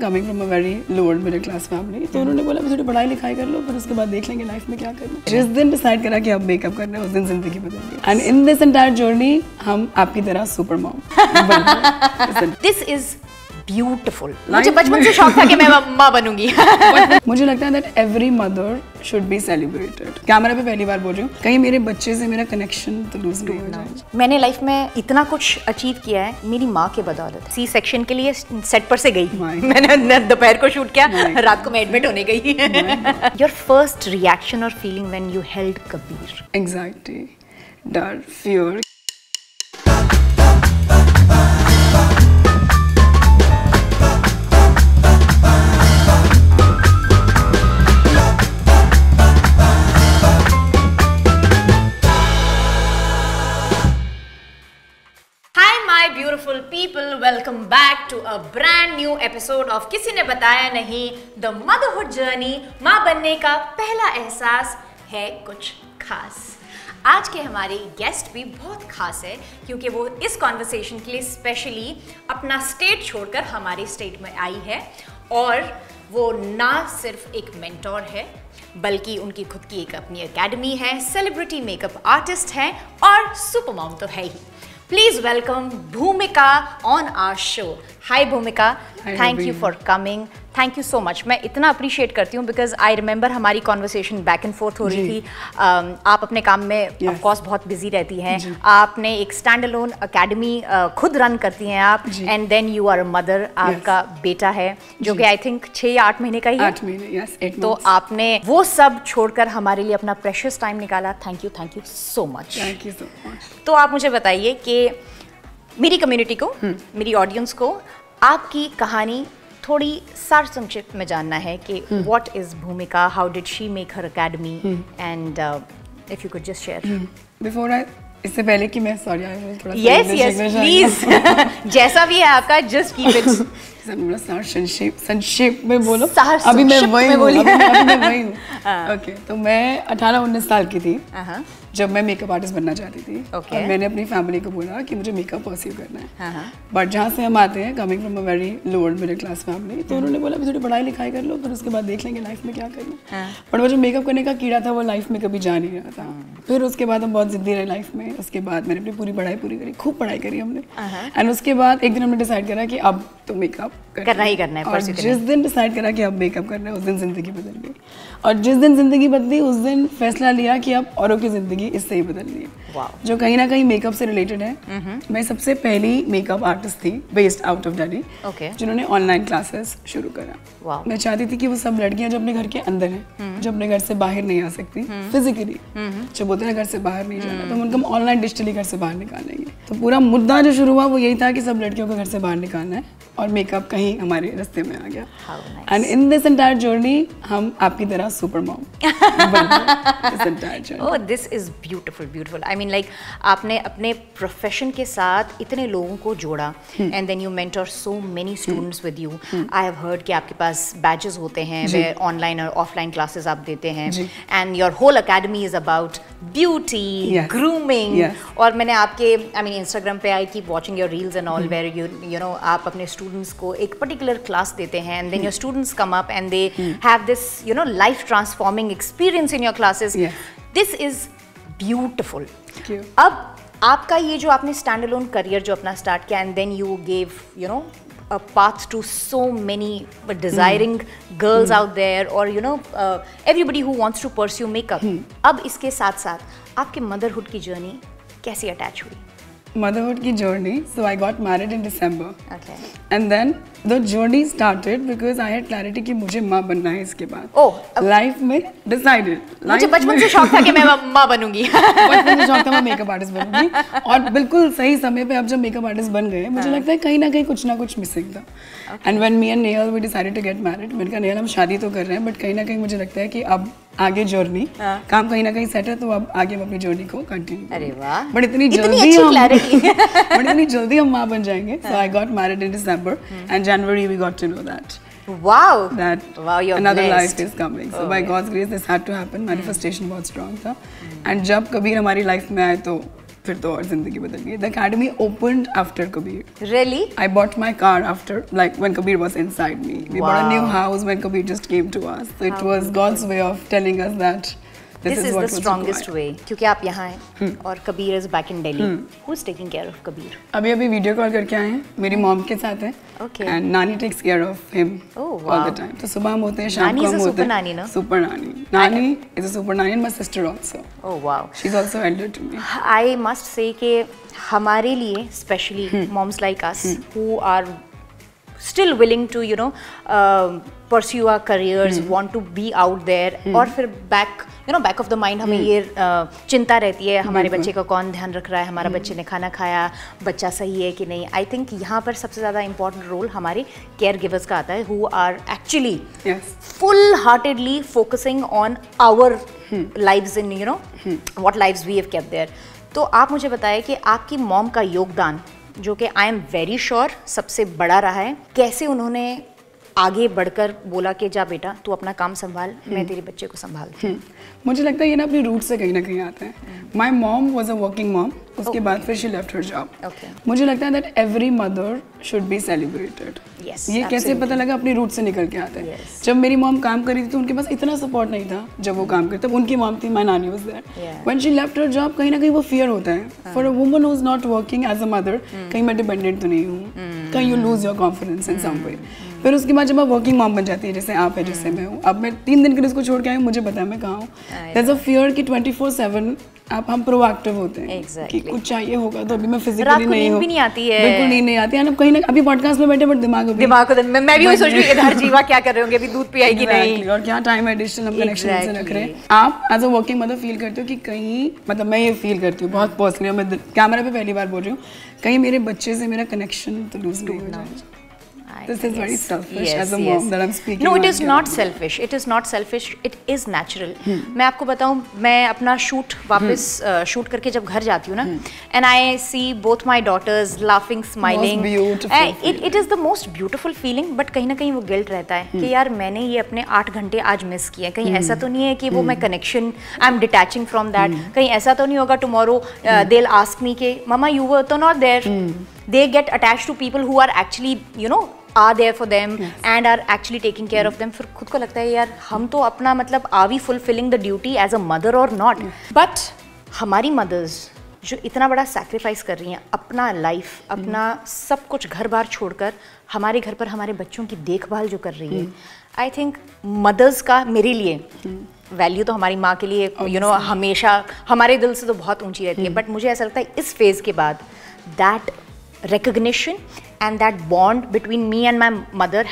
Coming from a very lower middle class family, तो उन्होंने बोला थोड़ी पढ़ाई लिखाई कर लो, फिर उसके बाद देख लेंगे लाइफ में क्या करना है। जिस दिन डिसाइड करा कि अब मेकअप करना है, उस दिन जिंदगी बदल गई। And in this entire journey हम आपकी तरह super mom this is beautiful. मुझे बचपन से शौक था कि मैं माँ बनूंगी। मुझे लगता है that every mother should be celebrated. Camera पे पहली बार बोल रही हूँ, कहीं मेरे बच्चे से मेरा कनेक्शन तो लूज नहीं हो जाए। मैंने लाइफ में इतना कुछ अचीव किया है मेरी माँ के बदौलत। सी सेक्शन के लिए सेट पर से गई, मैंने दोपहर को शूट किया, रात को मैं एडमिट होने गई। योर फर्स्ट रिएक्शन और feeling when you held Kabir? Anxiety, डर, fear. Beautiful people, welcome back to a brand new episode of किसी ने बताया नहीं, the motherhood journey। माँ बनने का पहला एहसास है कुछ खास। आज के हमारे गेस्ट भी बहुत खास है क्योंकि वो इस कॉन्वर्सेशन के लिए स्पेशली अपना स्टेट छोड़कर हमारे स्टेट में आई है, और वो ना सिर्फ एक मेंटोर है बल्कि उनकी खुद की एक अपनी एकेडमी है, सेलिब्रिटी मेकअप आर्टिस्ट है और सुपर मॉम तो है ही। Please welcome Bhumika on our show. Hi Bhumika, thank you for coming. Thank you so much. मैं इतना अप्रिशिएट करती हूँ because I remember हमारी कॉन्वर्सेशन बैक एंड फोर्थ हो रही थी। आप अपने काम में ऑफ कोर्स बहुत बिजी रहती हैं, आपने एक स्टैंड अलोन अकेडमी खुद रन करती हैं आप, and then you are a mother. आपका बेटा है जो कि आई थिंक 6 या 8 महीने का ही है। 8 महीने, yes, 8 तो आपने वो सब छोड़कर हमारे लिए अपना प्रेशियस टाइम निकाला। Thank you so much. Thank you so much. तो आप मुझे बताइए कि मेरी कम्युनिटी को, मेरी ऑडियंस को आपकी कहानी थोड़ी सार संक्षिप्त में जानना है कि what is Bhumika, how did she make her academy, and if you could just share. Before I, इससे पहले कि मैं सॉरी थोड़ा यस प्लीज जैसा भी है आपका, जस्ट कीप इट संक्षेप में बोलो। अभी मैं वही हूँ। ओके, तो मैं 18-19 साल की थी जब मैं मेकअप आर्टिस्ट बनना चाहती थी। और मैंने अपनी फैमिली को बोला कि मुझे मेकअप परस्यू करना है। बट जहाँ से हम आते हैं, coming from a very lower middle class family, तो उन्होंने बोला थोड़ी पढ़ाई लिखाई कर लो, फिर उसके बाद देख लेंगे लाइफ में क्या करना है। बट वो जो मेकअप करने का कीड़ा था वो लाइफ में कभी जा नहीं रहा था। फिर उसके बाद हम बहुत जिद्दी रहे लाइफ में। उसके बाद मैंने अपनी पूरी पढ़ाई पूरी करी, खूब पढ़ाई करी हमने। एंड उसके बाद एक दिन हमने डिसाइड करा कि अब तो मेकअप करना ही करना है। और जिस दिन डिसाइड करा कि अब मेकअप करना है, उस दिन जिंदगी बदल गई। और जिस दिन जिंदगी बदली, उस दिन फैसला लिया कि अब औरों की जिंदगी इससे ही बदलनी है, जो कहीं ना कहीं मेकअप से रिलेटेड है। मैं सबसे पहली मेकअप आर्टिस्ट थी बेस्ड आउट ऑफ दिल्ली जिन्होंने ऑनलाइन क्लासेस शुरू करा। मैं चाहती थी कि वो सब लड़कियां जो अपने घर के अंदर हैं, जो अपने घर से बाहर नहीं आ सकती फिजिकली, जो बोलते हैं घर से बाहर नहीं जाना, तो हम उनको ऑनलाइन डिजिटली घर से बाहर निकालेंगे। तो पूरा मुद्दा जो शुरू हुआ वो यही था कि सब लड़कियों को घर से बाहर निकालना है, और मेकअप कहीं हमारे रास्ते में आ गया। And in this entire journey हम आपकी तरह super mom. Oh, this is beautiful. I mean like आपने अपने प्रोफेशन के साथ इतने लोगों को जोड़ा, and then you mentor so many students with you. I have heard कि आपके पास बैचेस होते हैं वे ऑनलाइन और ऑफलाइन क्लासेस आप देते हैं, and your whole academy is about beauty, grooming. और मैंने आपके आई मीन इंस्टाग्राम पे I keep watching your reels and all where you know आप अपने स्टूडेंट्स को एक पर्टिकुलर क्लास देते हैं, and then your students come up and they have this you know life transforming experience in your classes. This is beautiful. अब आपका ये जो आपने स्टैंड अलोन करियर जो अपना स्टार्ट किया, and then you gave you know a path to so many desiring girls out there, or you know everybody who wants to pursue makeup. अब इसके साथ साथ आपके मदरहुड की जर्नी कैसे अटैच हुई? Motherhood की journey, so I got married in December. Okay. And then the journey started because I had clarity कि मुझे माँ बनना है इसके बाद। लाइफ में decided। मुझे बचपन से शौक था कि मैं माँ बनूंगी। बचपन से शौक था मैं मेकअप आर्टिस्ट बनूंगी, और बिल्कुल सही समय पे अब जब मेकअप आर्टिस्ट बन गए, मुझे लगता है कहीं ना कहीं कुछ ना कुछ मिसिंग था। And when me and Nehal we decided to get married, मैंने कहा नेहल हम शादी तो कर रहे हैं, बट कहीं ना कहीं मुझे लगता है कि अब आगे जर्नी काम कहीं ना कहीं सेट है, तो अब आगे हम अपनी जर्नी को कंटिन्यू। अरे वाह, बट इतनी जल्दी हम माँ बन जाएंगे। So I got married in December, and January we got to know that. Wow, you're another life is coming. So by God's grace this had to happen. Manifestation बहुत strong था, and जब कबीर हमारी लाइफ में आए तो फिर तो और जिंदगी बदल गई. The academy opened after Kabir. Really? I bought my car after, like, when Kabir was inside me. We bought a new house when Kabir just came to us. So it was God's way of telling us that this is the strongest way. क्योंकि आप यहाँ हैं और Kabir is back in Delhi. Who's taking care of Kabir? अभी video call करके आए हैं. मेरी मॉम के साथ है. Okay. And नानी takes care of him all the time. तो सुबह हम होते हैं, शाम को हम होते हैं. नानी is a super nanny, no? Super nanny is a super nanny and my sister also. Oh wow. She's also elder to me. I must say कि हमारे लिए especially moms like us who are still willing to pursue our careers, want to be out there, और फिर back of the mind हमें ये चिंता रहती है हमारे बच्चे का कौन ध्यान रख रहा है, हमारा बच्चे ने खाना खाया, बच्चा सही है कि नहीं. आई थिंक यहाँ पर सबसे ज़्यादा इंपॉर्टेंट रोल हमारे केयर गिवर्स का आता है, who are actually full heartedly focusing on our lives in what lives we have kept there. तो आप मुझे बताएं कि आपकी मॉम का योगदान, जो कि आई एम वेरी श्योर सबसे बड़ा रहा है, कैसे उन्होंने आगे बढ़कर बोला कि जा बेटा तू अपना काम संभाल, मैं तेरे बच्चे को संभालती हूँ. मुझे लगता है ये ना अपनी रूट से कहीं ना कहीं आता है. My mom was a working mom, उसके बाद फिर शी लेफ्ट हर जॉब. मुझे लगता है that every mother should be celebrated. ये कैसे पता लगा? अपनी रूट से निकल के आता है. जब मेरी मॉम काम कर रही थी तो उनके पास इतना सपोर्ट नहीं था जब वो काम करते. तब उनकी मॉम थी, my nani was there. When she left her job, कहीं ना कहीं वो फियर होता है for a woman who is not working as a mother. कहीं मैं डिपेंडेंट तो नहीं हूँ, कहीं you lose your confidence in some way. फिर उसके बाद जब आप वर्किंग मॉम बन जाती है, जैसे आप है, जैसे मैं हूँ. अब मैं 3 दिन के लिए इसको छोड़ के आई हूँ, मुझे पता है मैं कहाँ हूँ. देयर इज अ फियर कि 24/7 हम प्रोएक्टिव होते हैं कि कुछ चाहिए होगा तो अभी मैं फिजिकली नहीं हूँ, बिल्कुल नहीं आती है. कहीं ना अभी पॉडकास्ट में बैठे बट दिमाग मैं भी वही सोच रही हूँ इधर जीवा क्या कर रहे होंगे, अभी दूध पियाएगी नहीं, और क्या टाइम एडिशनल हम कनेक्शन से रख रहे हैं. आप as a working mother feel करते हो कि कहीं, मतलब मैं ये फील करती हूँ बहुत पर्सनली, मैं कैमरा पे पहली बार बोल रही हूँ, कहीं मेरे बच्चे से मेरा कनेक्शन तो लूज नहीं हो जाए. This is very selfish as a mom that I'm speaking. No, it is not selfish. It is not selfish. It is natural. मैं आपको बताऊँ, मैं अपना शूट वापस शूट करके जब घर जाती हूँ ना, and I see both my daughters laughing, smiling. It is the most beautiful feeling. But कहीं ना कहीं वो गिल्ट रहता है कि यार मैंने ये अपने 8 घंटे आज मिस किए. कहीं ऐसा तो नहीं है कि वो मैं connection I am detaching from that. कहीं ऐसा तो नहीं होगा tomorrow they'll ask me कि ममा you were तो not there. They get attached to people who are actually are there for them and are actually taking care of them. फिर खुद को लगता है यार हम तो अपना मतलब are we fulfilling the duty as a mother or not? But हमारी mothers जो इतना बड़ा sacrifice कर रही हैं, अपना life, अपना सब कुछ घर बार छोड़कर हमारे घर पर हमारे बच्चों की देखभाल जो कर रही है, I think mothers का मेरे लिए वैल्यू तो हमारी माँ के लिए हमेशा हमारे दिल से तो बहुत ऊंची रहती है. बट मुझे ऐसा लगता है इस फेज़ के बाद that recognition and that bond between me and my mother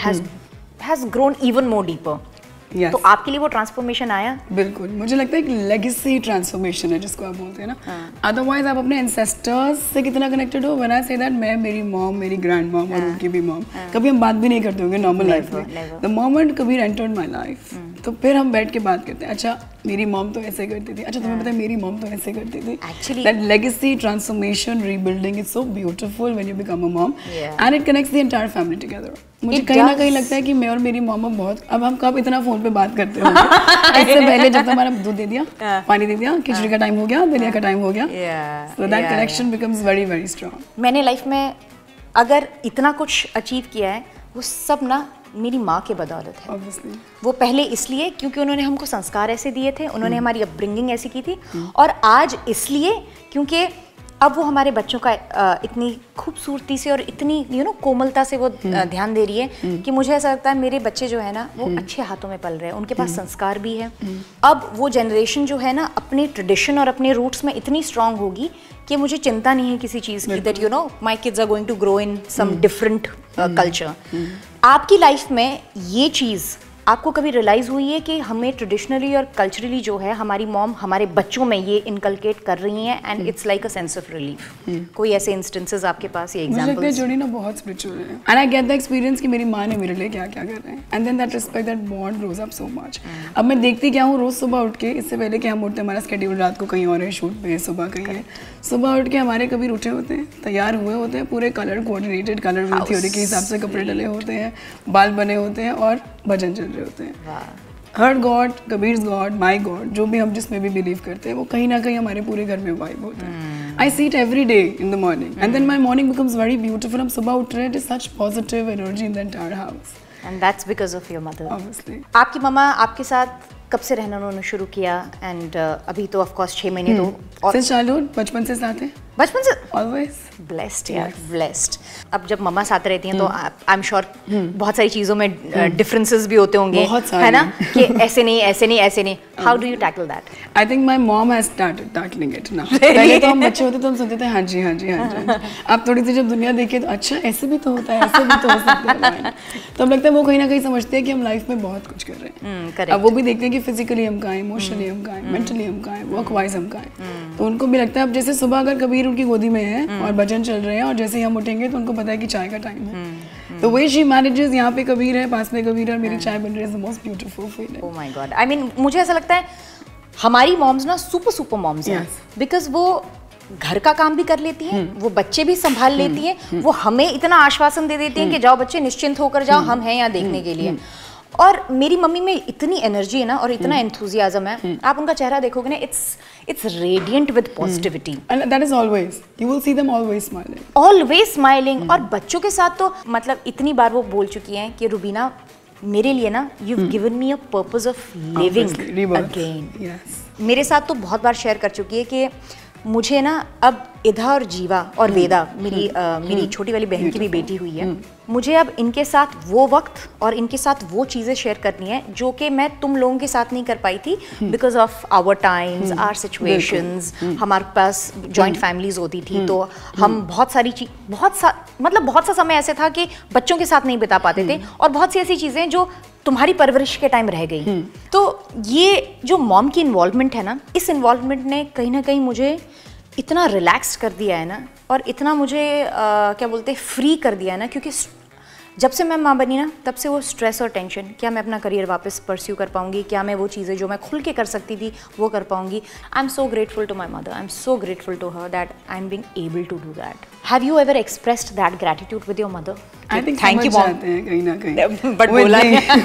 has grown even more deeper. तो आपके लिए वो ट्रांसफॉर्मेशन आया? बिल्कुल, मुझे लगता है एक लेगेसी ट्रांसफॉर्मेशन है जिसको आप बोलते हैं ना. अदरवाइज आप अपने एंसेस्टर्स से कितना कनेक्टेड हो. व्हेन आई से दैट, मैं, मेरी मॉम, मेरी ग्रैंड मॉम और उनकी भी मॉम, कभी हम बात भी नहीं करते होंगे नॉर्मल लाइफ में. The moment Kabir entered my life, तो फिर हम बैठ के बात करते हैं. अच्छा मेरी मॉम तो ऐसे करती थी, अच्छा तुम्हें पता है मेरी मॉम तो ऐसे करती थी. Actually that legacy transformation rebuilding is so beautiful when you become a mom and it connects the entire family together. मुझे कहीं ना कहीं लगता है कि मैं और मेरी मॉम बहुत, अब हम कब इतना फोन पे बात करते होंगे. इससे पहले जब हमारा दूध दे दिया, पानी दे दिया, खिचड़ी का टाइम हो गया, दलिया का टाइम हो गया, so that connection becomes very very strong. मैंने लाइफ में अगर इतना कुछ अचीव किया है, वो सब ना मेरी माँ के बदौलत है. Obviously. वो पहले इसलिए क्योंकि उन्होंने हमको संस्कार ऐसे दिए थे, उन्होंने हमारी अपब्रिंगिंग ऐसी की थी, और आज इसलिए क्योंकि अब वो हमारे बच्चों का इतनी खूबसूरती से और इतनी कोमलता से वो ध्यान दे रही है कि मुझे ऐसा लगता है मेरे बच्चे जो है ना वो अच्छे हाथों में पल रहे हैं. उनके पास संस्कार भी है. अब वो जनरेशन जो है ना अपने ट्रेडिशन और अपने रूट्स में इतनी स्ट्रांग होगी कि मुझे चिंता नहीं है किसी चीज़ की, that my kids are going to grow in some different culture. आपकी लाइफ में ये चीज़ आपको कभी रियलाइज़ हुई है कि हमें ट्रेडिशनली और कल्चरली जो है हमारी मॉम हमारे बच्चों में ये इनकलकेट कर रही हैं and it's like a sense of relief? कोई ऐसे इंस्टेंसेस आपके पास, ये एग्जांपल्स? जोड़ी ना बहुत स्पिरिचुअल है and I get the experience कि मेरी माँ ने मेरे लिए क्या क्या कर रहे हैं and then that respect, that bond grows up so much. अब मैं देखती क्या हूँ, रोज़ सुबह उठ के, इससे पहले कि हम उठते, हमारा स्केड्यूल रात को कहीं और है, शूट पे, सुबह कहीं है, सुबह उठ के हमारे कभी उठे होते हैं, तैयार हुए होते हैं, पूरे कलर कोऑर्डिनेटेड, कलर थ्योरी के हिसाब से कपड़े डले होते हैं, बाल बने होते हैं और भजन चल रहे होते हैं. Her God, Kabir's God, my God, जो भी हम जिसमें भी बिलीव करते हैं, वो कहीं ना कहीं हमारे पूरे घर में वाइब होता है. I see it every day in the morning. And then my morning becomes very beautiful. हम सुबह उठ रहे हैं, it is such positive energy in the entire house. And that's because of your mother. Obviously. आपकी मम्मा आपके साथ कब से रहना उन्होंने शुरू किया? एंड अभी तो ऑफ कोर्स 6 महीने तो Since childhood, बचपन से साथ हैं. बचपन से Always. ब्लेस्ड यार, ब्लेस्ड। अब जब मम्मा साथ रहती हैं तो आई एम श्योर बहुत सारी चीज़ों में डिफरेंसेस भी होते होंगे, है ना, कि ऐसे नहीं ऐसे नहीं ऐसे नहीं। How do you tackle that? I think my mom has started tackling it now. पहले तो हम बच्चे होते तो हम सुनते थे हाँ जी हाँ जी हाँ जी। अब थोड़ी सी जब दुनिया देखे तो अच्छा ऐसे भी तो होता है, ऐसे भी तो हो सकता है। तो अब लगता है वो कहीं ना कहीं समझते हैं कि हम लाइफ में बहुत कुछ कर रहे हैं। अब वो भी देखते हैं कि फिजिकली हम कहाँ हैं, इमोशनली हम कहाँ हैं, मेंटली हम कहाँ हैं, वर्क वाइज हम कहाँ हैं। तो उनको भी लगता है अब जैसे सुबह अगर कबीर उनकी गोदी में है और भजन चल रहे हैं और जैसे ही हम उठेंगे तो उनको पता है कि चाय का टाइम है। तो वही शी मैनेजेस, यहाँ पे कबीर है, पास में कबीर है और मेरी चाय बन रही है, the most beautiful feeling. Oh my God, I mean मुझे ऐसा लगता है हमारी मॉम्स ना सुपर मॉम्स हैं, बिकॉज वो घर का काम भी कर लेती हैं, वो बच्चे भी संभाल लेती हैं, वो हमें इतना आश्वासन दे देती हैं कि जाओ बच्चे निश्चिंत होकर जाओ, हम हैं यहाँ देखने के लिए। और मेरी मम्मी में इतनी एनर्जी है ना और इतना एंथुजियाज्म है, आप उनका चेहरा देखोगे ना, it's radiant with positivity, and that is always, you will see them always smiling, always smiling. और बच्चों के साथ तो मतलब इतनी बार वो बोल चुकी हैं कि रुबीना मेरे लिए ना you given me a purpose of living again. मेरे साथ तो बहुत बार शेयर कर चुकी है कि मुझे ना अब इधा और जीवा और वेदा, मेरी छोटी वाली बहन की भी बेटी हुई है, मुझे अब इनके साथ वो वक्त और इनके साथ वो चीज़ें शेयर करनी है जो कि मैं तुम लोगों के साथ नहीं कर पाई थी because of our times, our situations. हमारे पास जॉइंट फैमिलीज होती थी तो हम बहुत सा समय ऐसे था कि बच्चों के साथ नहीं बिता पाते थे और बहुत सी ऐसी चीज़ें जो तुम्हारी परवरिश के टाइम रह गई। तो ये जो मॉम की इन्वॉल्वमेंट है ना, इस इन्वॉल्वमेंट ने कहीं ना कहीं मुझे इतना रिलैक्स कर दिया है ना और इतना मुझे क्या बोलते हैं फ्री कर दिया है ना, क्योंकि जब से मैं माँ बनी ना तब से वो स्ट्रेस और टेंशन, क्या मैं अपना करियर वापस परस्यू कर पाऊंगी, क्या मैं वो चीज़ें जो मैं खुल के कर सकती थी वो कर पाऊंगी। I am so grateful to my mother, I am so grateful to her that I am being able to do that. Have you ever expressed that gratitude with your mother? I think thank you mom कहीं ना कहीं, but बोला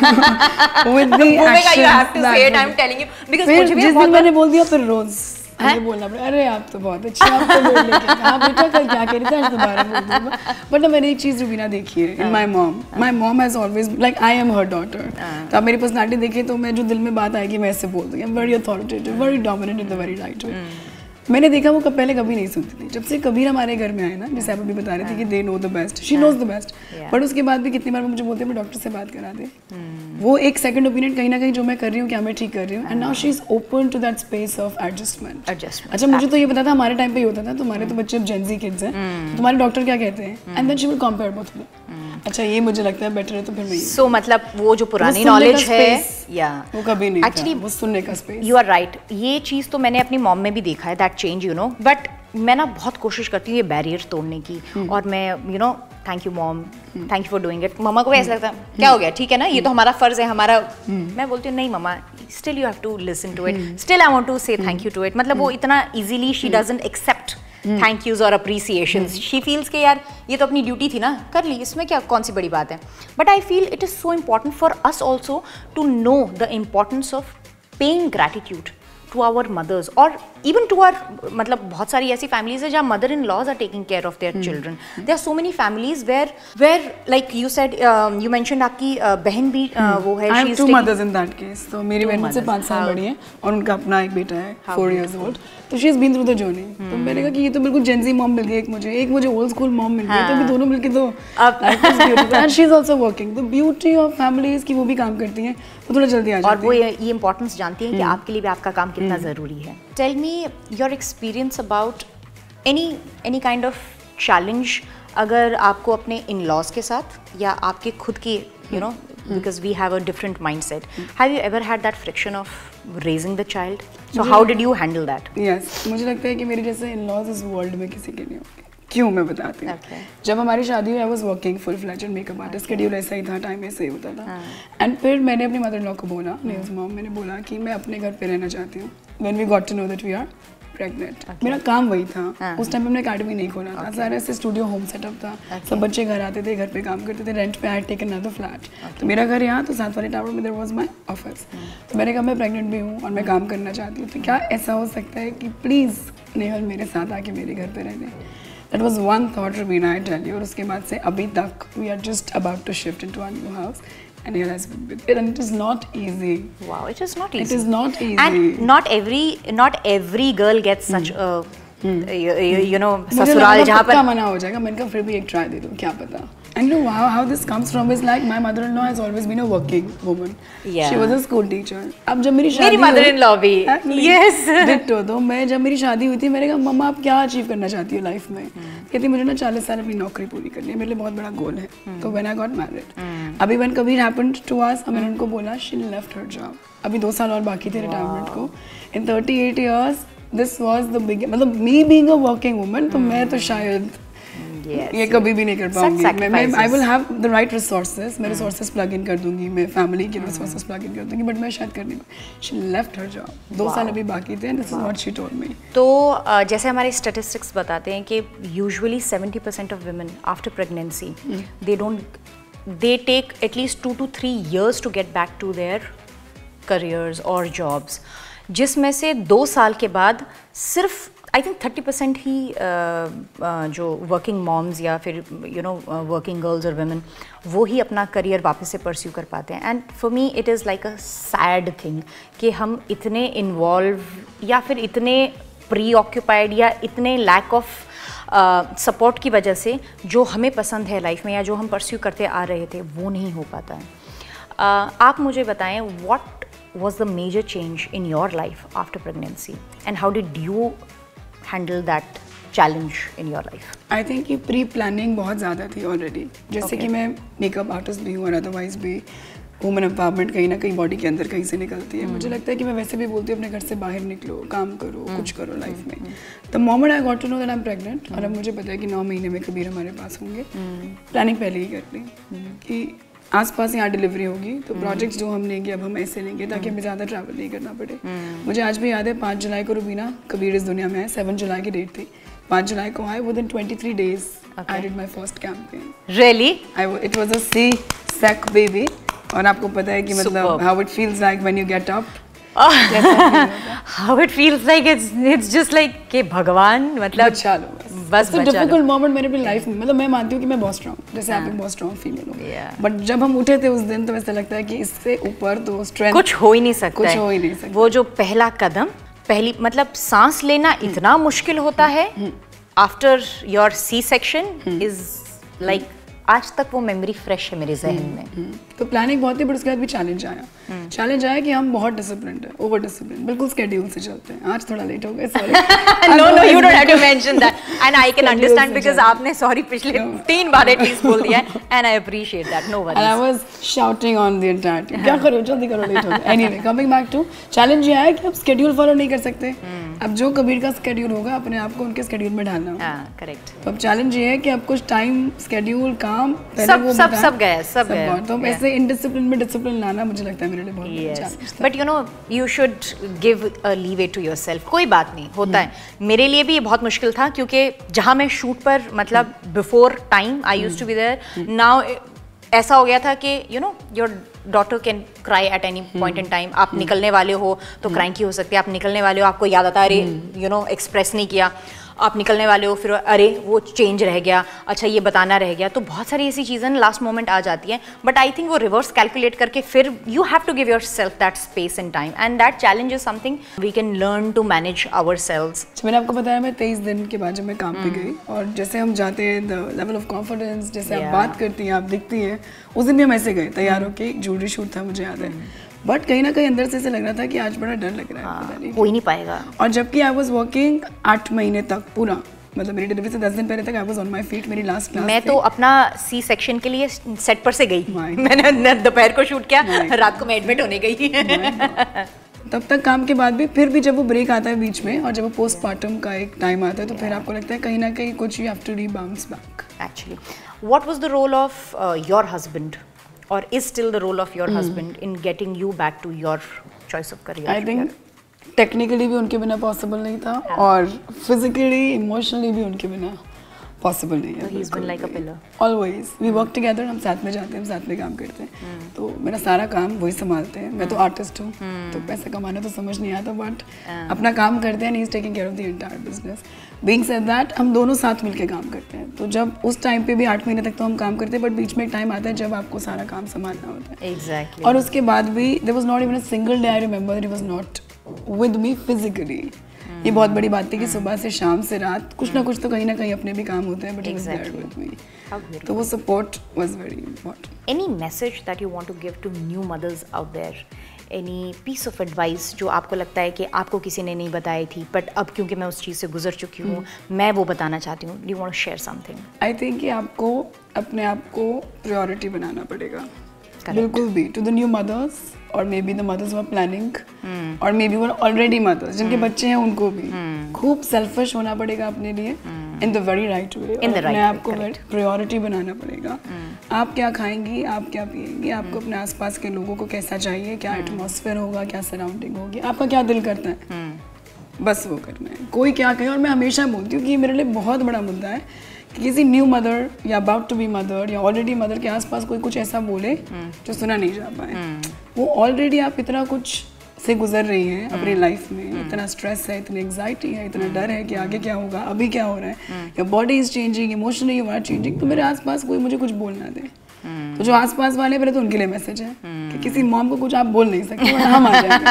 with the action, you have to say it, I am telling you, because मुझे भी जिस दिन मैंने बोल दिया फिर रोज मुझे बोलना पड़ा, अरे आप तो बहुत अच्छे, आप तो बोल लेके हाँ बेटा कल क्या कह रही थी आज दोबारा बोल दूंगा। बट ना मैंने एक चीज़ रुबीना देखी है in my mom has always like I am her daughter. तो आप मेरी पर्सनालिटी देखें तो मैं जो दिल में बात आएगी मैं ऐसे बोल दूँगी, I am very authoritative, very dominant in the very right way. मैंने देखा वो पहले कभी नहीं सुनती थी, जब से कबीर हमारे घर में आए ना, जैसे आप अभी बता रहे थे कि they know the best, she knows the best, but उसके बाद भी कितनी बार वो मुझे बोलते हैं मैं डॉक्टर से बात करा दे। वो एक सेकंड ओपिनियन कहीं ना कहीं जो मैं कर रही हूँ क्या मैं ठीक कर रही हूँ, and now she is open to that space of adjustment. अच्छा मुझे तो ये पता था हमारे टाइम पे ही होता था, तुम्हारे तो बच्चे अब जेनजी किड्स हैं, तुम्हारे डॉक्टर क्या कहते हैं, and then she will compare both. अच्छा ये मुझे लगता है बेटर है तो फिर मैं सो मतलब वो जो पुरानी नॉलेज है या वो कभी नहीं एक्चुअली वो सुनने का स्पेस। यू आर राइट, ये चीज़ तो मैंने अपनी मॉम में भी देखा है, that change you know. But मैं ना बहुत कोशिश करती हूँ ये बैरियर तोड़ने की, और मैं you know thank you mom, thank you for doing it. Mamma को भी ऐसा लगता है क्या हो गया, ठीक है ना, ये तो हमारा फर्ज है हमारा। मैं बोलती हूँ नहीं mamma, still you have to listen to it, still I want to say thank you to it. मतलब वो इतना easily she doesn't accept thank yous और अप्रिसिएशंस, शी फील्स के यार ये तो अपनी ड्यूटी थी ना, कर ली, इसमें क्या कौन सी बड़ी बात है। But I feel it is so important for us also to know the importance of paying gratitude to our mothers और इवन टू आवर, मतलब बहुत सारी ऐसी फैमिलीज है जहाँ mother in laws are taking care of their children. There are so many families where like you said, you mentioned आपकी बहन भी वो है, I have two mothers in that case. तो मेरी बहन मुझसे 5 साल बड़ी है और उनका अपना एक बेटा है 4 years old, तो she has been through the journey. तो मैंने कहा कि ये तो बिल्कुल जेनजी मॉम मिल गई, एक मुझे ओल्ड स्कूल मॉम मिल गई, तो भी दोनों मिलके तो life is beautiful and she is also working. The beauty of families की वो भी काम करती हैं, वो थोड़ा जल्दी आ जाती है और वो ये इंपॉर्टेंस जानती हैं कि आपके लिए भी आपका काम कितना ज़रूरी है। Tell me your experience about any kind of challenge अगर आपको अपने इन लॉज के साथ या आपके खुद की you know, because we have a different mindset. Have you ever had that friction of raising the child? So how did you handle that? Yes, मुझे लगता है कि मेरे जैसे इन-लॉज इस वर्ल्ड में किसी के नहीं होंगे। क्यों मैं बताती हूँ। जब हमारी शादी हुई I was working full fledged makeup artist, schedule ऐसा ही था, टाइम ऐसा ही होता था। एंड फिर मैंने अपनी मदर इन लॉ को बोला, नेल्स मॉम, मैंने बोला कि मैं अपने घर पे रहना चाहती हूँ। When we got to know that we are pregnant, मेरा काम वही था। उस टाइम पे हमने अकेडमी नहीं खोला था, सारा ऐसे स्टूडियो होम सेटअप था, सब बच्चे घर आते थे, घर पे काम करते थे, रेंट पे I had taken another flat. तो मेरा घर यहाँ, तो साथ वाले टावर में देयर वाज माय ऑफिस। तो मैंने कहा मैं प्रेग्नेंट भी हूँ और मैं काम करना चाहती हूँ, तो क्या ऐसा हो सकता है कि प्लीज़ नेहल मेरे साथ आके मेरे घर पे रहने. That was one thought, Rubina, I tell you. और उसके बाद से अभी तक we are just about to shift into our new house. And Neil has been with it, and it is not easy. Wow, it is not easy. It is not easy. And not every girl gets such a you know मुझे ससुराल जहाँ पर मना हो जाएगा. मैंने कहा फिर भी एक ट्राई दे दूँ, क्या पता. And you know how this comes from is like my mother-in-law has always been a working woman. Yeah. She was a school teacher. अब जब मेरी शादी मेरी mother-in-law भी. Yes. Ditto. तो मैं जब मेरी शादी हुई थी मैंने कहा मम्मा आप क्या अचीव करना चाहती हो लाइफ में. कहती मुझे ना 40 साल अपनी नौकरी पूरी करनी है, मेरे लिए बहुत बड़ा गोल है. तो when I got married, अभी when Kabir happened to us, मैंने उनको बोला she left her job. अभी 2 साल और बाकी थे रिटायरमेंट को. In 38 years, this was the big, मतलब me being a working woman, तो मैं तो शायद ये कभी भी नहीं कर पाऊंगी. मैं I will have the right resources, मैं resources plug in कर दूंगी, मैं family के resources plug in कर दूंगी, but मैं शायद कर नहीं पाऊंगी. She left her job. 2 साल अभी बाकी थे, and this is what she told me. तो जैसे हमारे statistics बताते हैं कि usually 70% of women after pregnancy they take at least 2 to 3 years to get back to their careers or jobs, जिसमें से 2 साल के बाद सिर्फ आई थिंक 30% ही जो वर्किंग मॉम्स या फिर यू नो वर्किंग गर्ल्स और वुमेन वो ही अपना करियर वापस से परस्यू कर पाते हैं. And for me it is like a sad thing कि हम इतने इन्वॉल्व या फिर इतने प्री ऑक्यूपाइड या इतने लैक ऑफ सपोर्ट की वजह से जो हमें पसंद है लाइफ में या जो हम परस्यू करते आ रहे थे वो नहीं हो पाता है. आप मुझे बताएं what was the major change in your life after pregnancy and how did you handle that challenge in your life? I think कि प्री प्लानिंग बहुत ज़्यादा थी ऑलरेडी. जैसे कि मैं मेकअप आर्टिस्ट भी हूँ और अदरवाइज भी वुमेन एम्पावरमेंट कहीं ना कहीं बॉडी के अंदर कहीं से निकलती है. मुझे लगता है कि मैं वैसे भी बोलती हूँ अपने घर से बाहर निकलो, काम करो, कुछ करो लाइफ में. The moment I got to know that I am pregnant और अब मुझे पता है कि 9 महीने में कबीर हमारे पास होंगे, प्लानिंग पहले ही कर ली कि आसपास यहाँ डिलीवरी होगी तो प्रोजेक्ट्स जो हम लेंगे अब हम ऐसे लेंगे ताकि हमें ज़्यादा ट्रैवल नहीं करना पड़े. मुझे आज भी याद है 5 जुलाई को रुबीना कबीर इस दुनिया में है. 7 जुलाई की डेट थी, 5 जुलाई को आए. Within 23 days I did my first campaign. Really? It was a C-sec baby और आपको पता है कि मतलब how it feels like when you get up. How it feels like it's just like कि भगवान मतलब बस डिफिकल्ट मोमेंट मेरे भी लाइफ में. मतलब मैं मानती हूँ कि मैं बहुत स्ट्रॉन्ग, जैसे आप एक बहुत स्ट्रॉन्ग फीमेल हो, बट जब हम उठे थे उस दिन तो ऐसा लगता है कि इससे ऊपर तो स्ट्रेंथ कुछ हो ही नहीं सकता. कुछ हो ही नहीं सकता. वो जो पहला कदम, पहली मतलब सांस लेना इतना मुश्किल होता है after your C section is like आज तक वो मेमोरी फ्रेश है मेरे जहन में. तो प्लानिंग बहुत ही, बट उसके बाद भी चैलेंज आया. चैलेंज आया कि हम बहुत डिसिप्लिन्ड है, ओवर डिसिप्लिन, बिल्कुल स्केड्यूल से चलते हैं. आज थोड़ा लेट हो गए, sorry. No you don't have to mention that and I can understand because आपने सॉरी पिछले 3 बार एटलीस्ट बोल दिया है and I appreciate that. No worries. And I was shouting on the entire team, क्या करो जल्दी करो, लेट हो गए. Anyway coming back to challenge ये आया कि अब स्केड्यूल फॉलो नहीं कर सकते. अब जो कबीर का स्केड्यूल होगा अपने आप को उनके स्केड्यूल में ढालना होगा. करेक्ट. तो अब चैलेंज ये है कि अब कुछ टाइम स्केड्यूल काम सब गया. तो ऐसे इनडिसिप्लिन में डिसिप्लिन लाना मुझे लगता है मेरे लिए बहुत बड़ा चैलेंज था. But you know you should give a leeway to yourself. कोई बात नहीं, होता है. मेरे लिए भी ये बहुत मुश्किल था क्योंकि जहाँ मैं शूट पर मतलब before time I used to be there. Now ऐसा हो गया था कि you know your daughter can cry at any point in time. आप निकलने वाले हो तो क्राइंग की हो सकती है. आप निकलने वाले हो, आपको याद आता है अरे यू नो एक्सप्रेस नहीं किया. आप निकलने वाले हो फिर अरे वो चेंज रह गया, अच्छा ये बताना रह गया. तो बहुत सारी ऐसी चीज़ें लास्ट मोमेंट आ जाती हैं. बट आई थिंक वो रिवर्स कैलकुलेट करके फिर you have to give yourself that space and time and that challenge is something we can learn to manage ourselves. मैंने आपको बताया मैं 23 दिन के बाद जब मैं काम पे गई और जैसे हम जाते हैं द लेवल ऑफ कॉन्फिडेंस, जैसे आप बात करती हैं, आप दिखती हैं. उस दिन भी हम ऐसे गए तैयार होके, ज्वेलरी शूट था मुझे याद है. बट कहीं ना कहीं अंदर से ऐसे लग रहा था कि आज बड़ा डर लग रहा है, हो ही नहीं पाएगा. और जबकि आई वाज वर्किंग 8 महीने तक पूरा, मतलब मेरी डिलीवरी से 10 दिन पहले तक I was on my feet. मेरी लास्ट क्लास मैं तो अपना सी सेक्शन के लिए सेट पर से गई. मैंने दोपहर को शूट किया, रात को मैं एडमिट होने गई. तब तक काम के बाद भी फिर भी जब वो ब्रेक आता है बीच में और जब वो पोस्टमार्टम का एक टाइम आता है तो फिर आपको लगता है कहीं ना कहीं कुछ you have to rebounce back. Actually what was the role of your husband और is still the role of your husband in getting you back to your choice of career? I think technically भी उनके बिना possible नहीं था और physically emotionally भी उनके बिना पॉसिबल नहीं है। he's been like a pillar. Always we work together, हम साथ में जाते हैं, हम साथ में काम करते हैं, तो मेरा सारा काम वही संभालते हैं। मैं तो आर्टिस्ट हूँ, तो पैसे कमाना तो समझ नहीं आता, बट अपना काम करते हैं, he is taking care of the entire business. Being said that, हम दोनों साथ मिलके काम करते हैं, तो जब उस टाइम पे भी 8 महीने तक तो हम काम करते हैं, बट बीच में एक टाइम आता है जब आपको सारा काम संभालना होता है। Exactly. और उसके बाद भी there was not even a single day I remember he was not with me physically. ये बहुत बड़ी बात थी कि सुबह से शाम से रात कुछ ना कुछ तो कहीं ना कहीं अपने भी काम होते हैं, but he was there with me. तो वो support was very important. Any message that you want to give to new mothers out there? Any piece of advice जो आपको लगता है कि आपको किसी ने नहीं बताई थी, बट अब क्योंकि मैं उस चीज़ से गुजर चुकी हूँ, मैं वो बताना चाहती हूँ? Do you want to share something? I think कि आपको अपने आप को प्रायोरिटी बनाना पड़ेगा। बिल्कुल भी, टू द न्यू मदर्स और maybe the mothers who are planning और मे बी वो ऑलरेडी मदर्स जिनके बच्चे हैं, उनको भी खूब सेल्फिश होना पड़ेगा अपने लिए, in the very right way. अपने आप को प्रायोरिटी बनाना पड़ेगा। आप क्या खाएंगी, आप क्या पिएंगी, आपको अपने आसपास के लोगों को कैसा चाहिए, क्या एटमॉस्फेयर होगा, क्या सराउंडिंग होगी, आपका क्या दिल करता है, बस वो करना है। कोई क्या कहे, और मैं हमेशा बोलती हूँ कि ये मेरे लिए बहुत बड़ा मुद्दा है कि किसी न्यू मदर या अबाउट टू बी मदर या ऑलरेडी मदर के आसपास कोई कुछ ऐसा बोले जो सुना नहीं जा पाए। वो ऑलरेडी आप इतना कुछ से गुजर रही हैं अपनी लाइफ में, इतना स्ट्रेस है, इतनी एंग्जाइटी है, इतना डर है कि आगे क्या होगा, अभी क्या हो रहा है, या body is changing, emotionally you are changing, तो मेरे आसपास कोई मुझे कुछ बोल ना दे। तो जो आसपास वाले, पहले तो उनके लिए मैसेज है कि किसी मॉम को कुछ आप बोल नहीं सकते, वरना हम आ जाएंगे।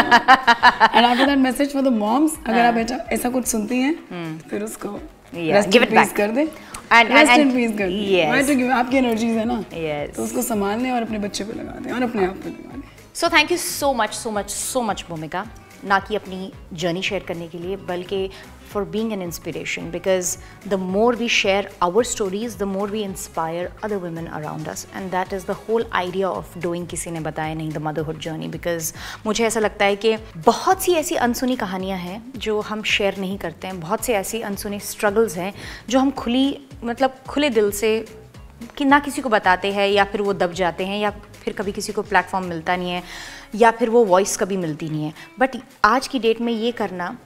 And after that message for the moms, अगर आप ऐसा कुछ सुनती हैं तो फिर उसको रेस्ट इन पीस कर दे, रेस्ट इन पीस कर दे। व्हाई टू गिव, आपकी एनर्जीज है ना, तो उसको संभाल लें और अपने बच्चे पे लगा दें और अपने आप पे लगा दें। So thank you so much Bhumika, ना कि अपनी जर्नी शेयर करने के लिए, बल्कि for being an inspiration, because the more we share our stories, the more we inspire other women around us, and that is the whole idea of doing किसी ने बताया नहीं the motherhood journey, because मुझे ऐसा लगता है कि बहुत सी ऐसी अनसुनी कहानियाँ हैं जो हम शेयर नहीं करते हैं, बहुत से ऐसी अनसुनी स्ट्रगल्स हैं जो हम खुले दिल से कि ना किसी को बताते हैं, या फिर वो दब जाते हैं, या फिर कभी किसी को प्लेटफॉर्म मिलता नहीं है, या फिर वो वॉइस कभी मिलती नहीं है। बट आज की डेट में ये करना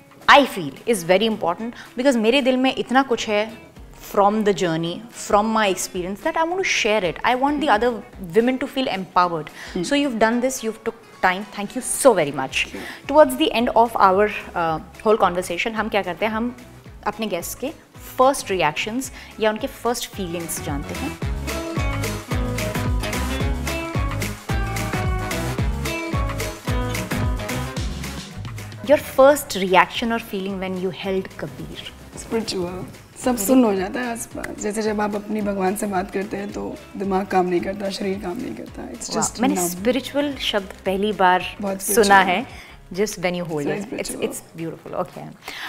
I feel is very important, because मेरे दिल में इतना कुछ है from the journey, from my experience, that I want to share it. I want the other women to feel empowered. So you've done this, you've took time. Thank you so very much. Towards the end of our whole conversation, हम क्या करते हैं, हम अपने guests के first reactions या उनके first feelings जानते हैं। Your first reaction or feeling when you held Kabir? Spiritual. सब सुन हो जाता है आसपास, जैसे जब आप अपनी भगवान से बात करते हैं तो दिमाग काम नहीं करता, शरीर काम नहीं करता। It's just मैंने spiritual शब्द पहली बार सुना है, just when you hold it. It's beautiful. Okay.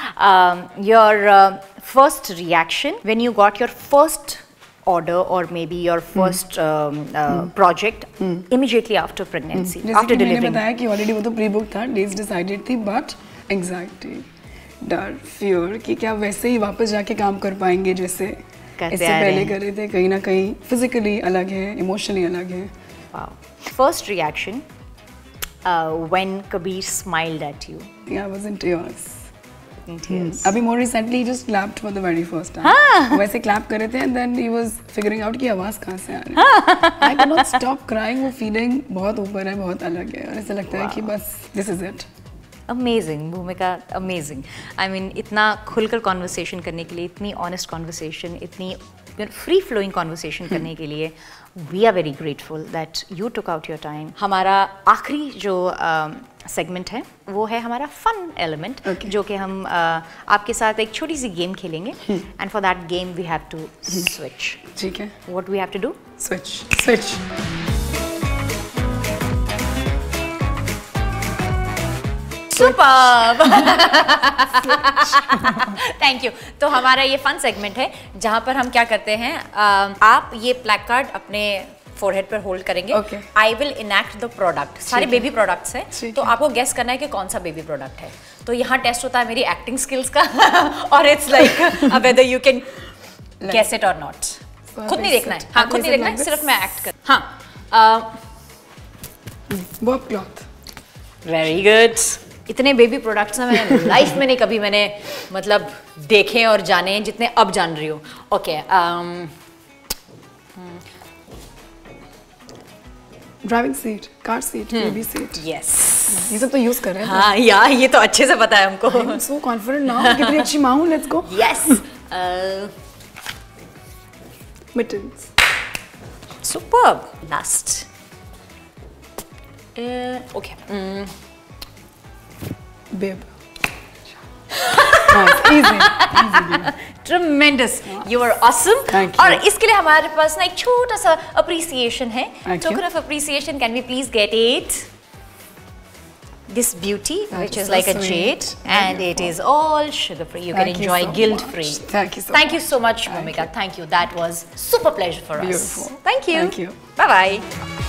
Your first reaction when you got your first order or maybe your first project immediately after pregnancy, after delivering. मैंने बताया कि ऑलरेडी वो तो प्री बुक था, डेट्स डिसाइडेड थी, but anxiety, डर, fear कि क्या वैसे ही वापस जाके काम कर पाएंगे जैसे इससे पहले कर रहे थे, कहीं ना कहीं फिजिकली अलग है, इमोशनली अलग है। First reaction when Kabir smiled at you? Yeah, I was in tears. अभी more recently he just clapped for the very first time. वैसे clap कर रहे थे and then he was figuring out कि आवाज़ कहाँ से आ रही है। I cannot stop crying, वो feeling बहुत ऊपर है, बहुत अलग है, और ऐसा लगता है कि बस this is it. Amazing, भूमिका, amazing. I mean, इतना खुलकर conversation करने के लिए, इतनी honest conversation, इतनी free flowing conversation करने के लिए, we are very grateful that you took out your time. हमारा आखिरी जो सेगमेंट है वो है हमारा फन एलिमेंट, जो कि हम आपके साथ एक छोटी सी गेम खेलेंगे, and for that game we have to switch. ठीक है, what we have to do? Switch. Superb, thank you. तो हमारा ये फन सेगमेंट है जहाँ पर हम क्या करते हैं, आप ये प्लैक कार्ड अपने फोरहेड पर होल्ड करेंगे। I will enact the product, सारे बेबी प्रोडक्ट्स हैं, तो आपको गेस करना है कि कौन सा बेबी प्रोडक्ट है। तो यहाँ टेस्ट होता है मेरी एक्टिंग स्किल्स का और it's like whether you can guess it or not. खुद नहीं देखना है, हाँ खुद नहीं देखना है, सिर्फ मैं एक्ट कर। हाँ, बॉब क्लॉथ। वेरी गुड, इतने बेबी प्रोडक्ट्स ना मैंने लाइफ में नहीं कभी मैंने मतलब देखे और जाने जितने अब जान रही हूँ. Okay. Driving seat, car seat, baby seat. Yes. ये सब तो यूज कर रहे हैं. हाँ यार ये तो अच्छे से पता है हमको. I'm so confident now. कितनी अच्छी माँ हूँ. Let's go. Yes. Mittens. Superb. Last. Okay. Bib. Nice. Easy. Tremendous. You are awesome. Thank you. और इसके लिए हमारे पास ना एक छोटा सा appreciation है. Thank you. Token of appreciation. Can we please get it? This beauty, which is so like a sweet. jade, and it is all sugar free. You can Thank you enjoy so guilt much. free. Thank you so Thank you much. so much, Thank Bhumika. you. Thank you. That was super pleasure for us. Beautiful. Thank you. Thank you. Bye bye.